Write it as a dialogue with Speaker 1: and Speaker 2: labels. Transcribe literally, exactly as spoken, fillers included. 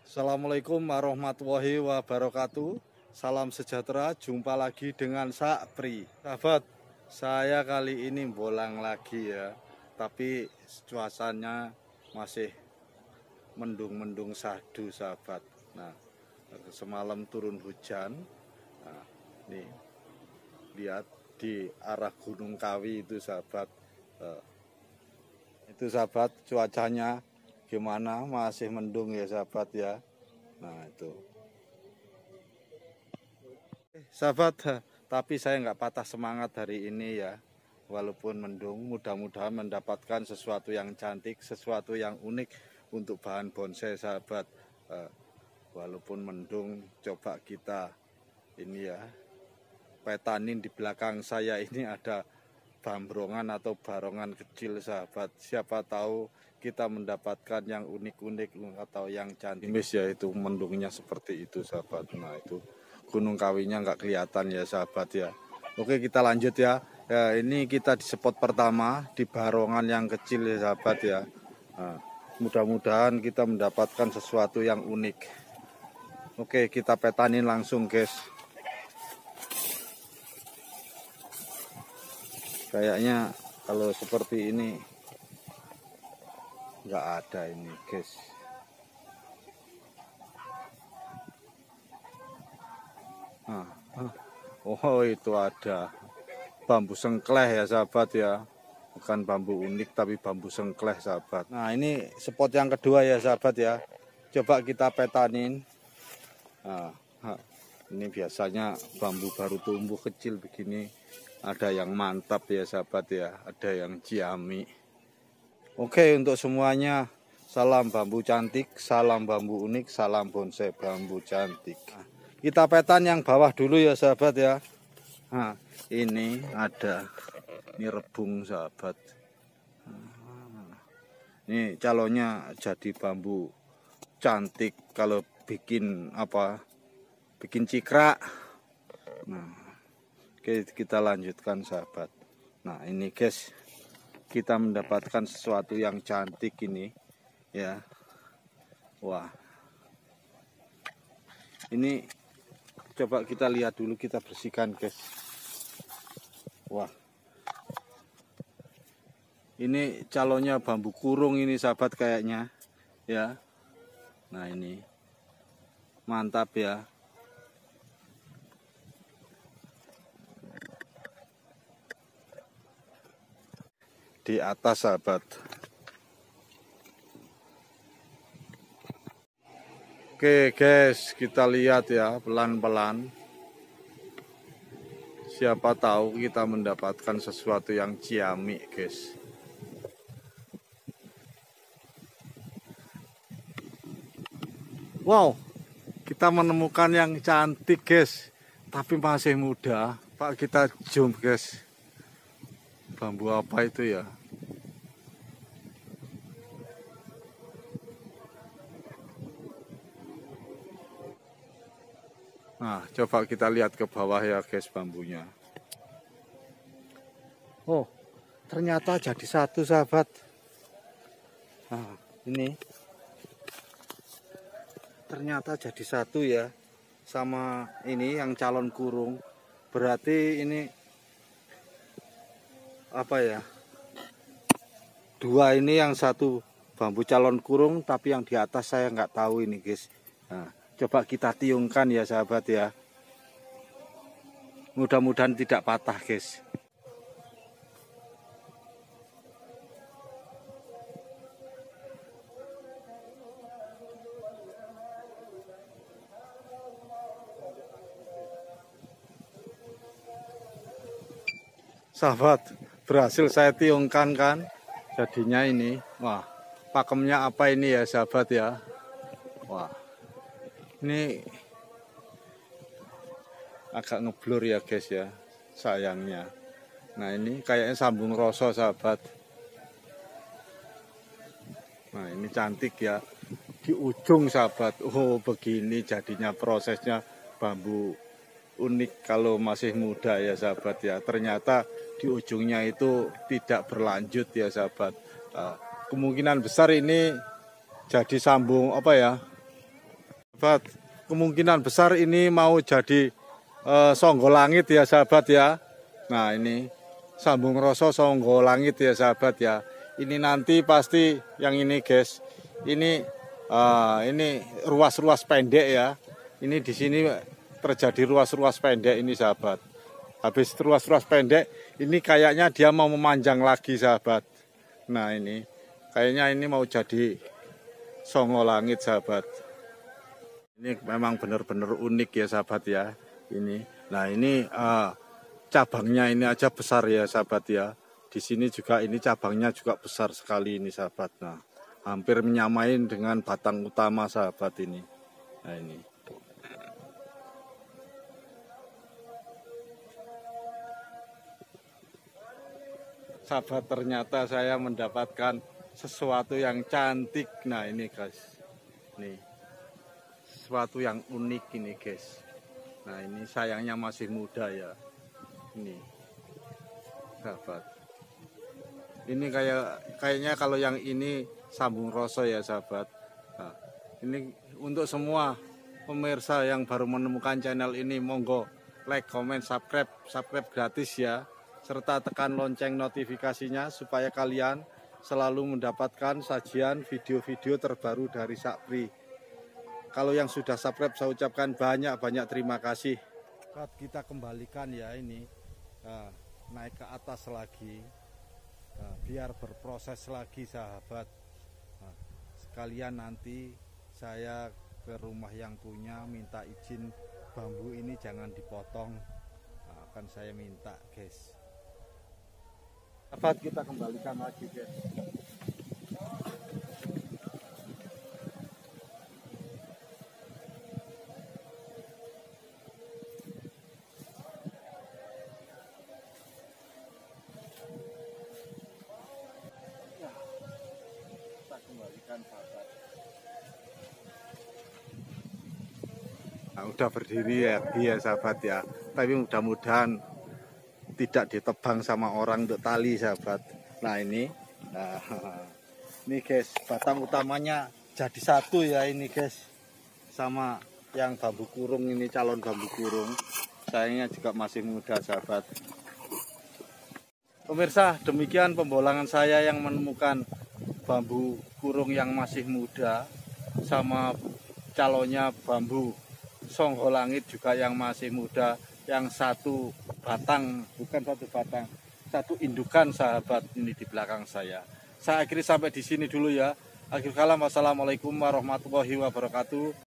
Speaker 1: Assalamualaikum warahmatullahi wabarakatuh. Salam sejahtera, jumpa lagi dengan Sakpri. Sahabat, saya kali ini bolang lagi ya. Tapi cuacanya masih mendung-mendung sadu sahabat. Nah, semalam turun hujan. Nah, nih lihat di arah Gunung Kawi itu sahabat. Eh, itu sahabat cuacanya gimana, masih mendung ya sahabat ya. Nah itu eh, sahabat, tapi saya nggak patah semangat hari ini ya. Walaupun mendung, mudah-mudahan mendapatkan sesuatu yang cantik, sesuatu yang unik untuk bahan bonsai sahabat. eh, Walaupun mendung, coba kita ini ya, petanin di belakang saya ini ada bambrongan atau barongan kecil sahabat. Siapa tahu kita mendapatkan yang unik-unik atau yang cantik. Mis ya, itu mendungnya seperti itu sahabat. Nah itu Gunung Kawinya nggak kelihatan ya sahabat ya. Oke, kita lanjut ya. Ya ini kita di spot pertama di barongan yang kecil ya sahabat ya. Nah, mudah-mudahan kita mendapatkan sesuatu yang unik. Oke, kita petanin langsung guys. Kayaknya kalau seperti ini nggak ada ini guys. Nah, oh itu ada bambu sengkleh ya sahabat ya. Bukan bambu unik tapi bambu sengkleh sahabat. Nah ini spot yang kedua ya sahabat ya. Coba kita petanin. Nah, ini biasanya bambu baru tumbuh kecil begini. Ada yang mantap ya sahabat ya, ada yang ciami. Oke, untuk semuanya salam bambu cantik, salam bambu unik, salam bonsai bambu cantik. Nah, kita petan yang bawah dulu ya sahabat ya. Nah, ini ada, ini rebung sahabat. Nah, ini calonnya jadi bambu cantik kalau bikin apa, bikin cikrak. Nah, oke, kita lanjutkan sahabat. Nah ini guys, kita mendapatkan sesuatu yang cantik ini ya. Wah, ini coba kita lihat dulu, kita bersihkan guys. Wah, ini calonnya bambu kurung ini sahabat kayaknya ya. Nah ini mantap ya. Di atas sahabat. Oke guys, kita lihat ya pelan-pelan. Siapa tahu kita mendapatkan sesuatu yang ciamik guys. Wow, kita menemukan yang cantik guys, tapi masih muda. Pak, kita zoom guys. Bambu apa itu ya? Nah, coba kita lihat ke bawah ya guys bambunya. Oh, ternyata jadi satu sahabat. Nah, ini ternyata jadi satu ya. Sama ini yang calon kurung. Berarti ini apa ya? Dua ini, yang satu bambu calon kurung, tapi yang di atas saya nggak tahu ini guys. Nah, coba kita tiungkan ya sahabat ya. Mudah-mudahan tidak patah guys. Sahabat, berhasil saya tiungkan kan. Jadinya ini, wah, pakemnya apa ini ya sahabat ya. Wah, ini agak ngeblur ya guys ya, sayangnya. Nah ini kayaknya sambung rosok sahabat. Nah ini cantik ya, di ujung sahabat. Oh begini jadinya prosesnya bambu unik kalau masih muda ya sahabat ya. Ternyata di ujungnya itu tidak berlanjut ya sahabat. Nah, kemungkinan besar ini jadi sambung apa ya, Sahabat, kemungkinan besar ini mau jadi uh, Songgo Langit ya sahabat ya. Nah ini sambung rasa Songgo Langit ya sahabat ya. Ini nanti pasti yang ini guys. Ini uh, ini ruas-ruas pendek ya. Ini di sini terjadi ruas-ruas pendek ini sahabat. Habis ruas-ruas pendek, ini kayaknya dia mau memanjang lagi sahabat. Nah ini, kayaknya ini mau jadi Songgo Langit sahabat. Ini memang benar-benar unik ya sahabat ya. Ini, nah ini uh, cabangnya ini aja besar ya sahabat ya. Di sini juga ini cabangnya juga besar sekali ini sahabat. Nah, hampir menyamain dengan batang utama sahabat ini. Nah ini. Sahabat, ternyata saya mendapatkan sesuatu yang cantik. Nah ini guys, nih sesuatu yang unik ini guys. Nah ini sayangnya masih muda ya. Ini sahabat, ini kayak kayaknya kalau yang ini sambung rasa ya sahabat. Nah, ini untuk semua pemirsa yang baru menemukan channel ini, monggo like, comment, subscribe, subscribe gratis ya. Serta tekan lonceng notifikasinya supaya kalian selalu mendapatkan sajian video-video terbaru dari Sakpri. Kalau yang sudah subscribe saya ucapkan banyak-banyak terima kasih. Kita kembalikan ya ini, nah, naik ke atas lagi, nah, biar berproses lagi sahabat. Nah, sekalian nanti saya ke rumah yang punya minta izin bambu ini jangan dipotong, nah, akan saya minta guys. Dapat kita kembalikan lagi guys. Ya, kita kembalikan sahabat. Nah, udah berdiri ya, ya sahabat ya. Tapi mudah-mudahan tidak ditebang sama orang untuk tali sahabat. Nah ini, nah ini guys, batang utamanya jadi satu ya ini guys, sama yang bambu kurung ini, calon bambu kurung. Sayangnya juga masih muda sahabat. Pemirsa, demikian pembolangan saya yang menemukan bambu kurung yang masih muda sama calonnya bambu Songgo Langit juga yang masih muda. Yang satu batang, bukan satu batang, satu indukan sahabat ini di belakang saya. Saya akhiri sampai di sini dulu ya. Akhir kalam, wassalamualaikum warahmatullahi wabarakatuh.